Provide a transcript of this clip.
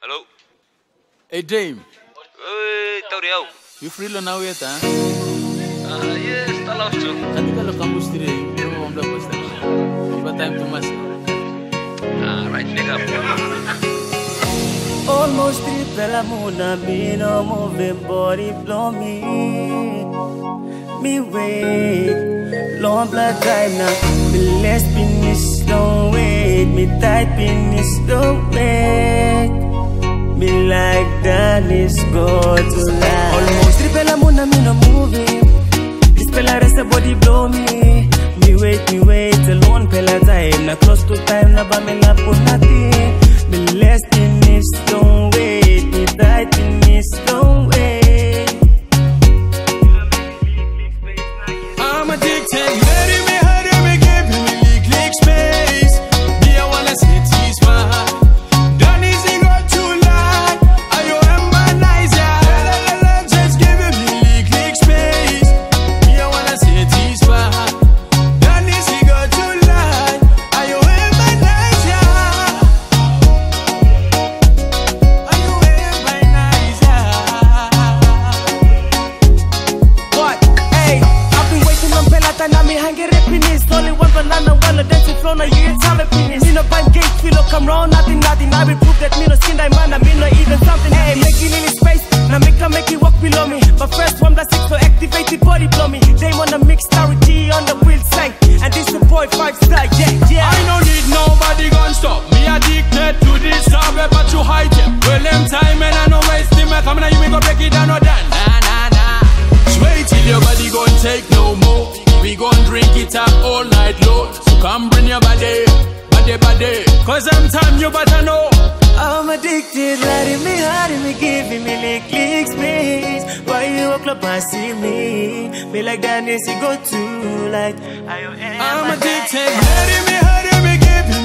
Hello? Hey, Dame. Tahu dia. You free lo now yet, huh? Yes, tak laus tu. Kami kalau kampus today, you mau ambil apa sekarang? Apa time to mas? Right, pick up. Almost triple muna me no moving body blow me. Me wait, long blood time now. Me less finish don't wait. Me tight finish don't wait. Me like that is go to life. Almost triple muna me no moving. This fella rest the body blow me. Me wait alone fella time. Na close to time na ba me la put nothing. Me less finish don't wait. Me tight finish don't wait. I'm addicted, letting me hurt me, giving me lick space. Me, I wanna satisfy. Done easy, got too loud. Are you empathizer? Just giving me lick space. Me, I wanna satisfy. Done easy, got too loud. Are you empathizer? Are you empathizer? What? Hey, I've been waiting on Pelata, now me hanging happiness. Only one banana, one of dancing floor, now you ain't happiness. Me no bang gate, feel like I'm wrong, nothing. I will prove that me no skin, I man, I mean no even something. Hey, making in space, now make it walk below me. But first one plus 6 so activated body blow me. They wanna mix clarity on the wheel side. And this the boy 5-star, yeah. I don't need nobody gon' stop me. Addicted to this love, but you hide it. Well, them time and I no waste him. Come now, you me go break it down or done. Nah. Wait till your body gon' take no more. We gon' drink it up all night long. So come bring your body. Cause them time you better know. I'm addicted, letting me, giving me lick space. Why you walk up and see me? Me like that, you go to like. I'm addicted, letting me, giving me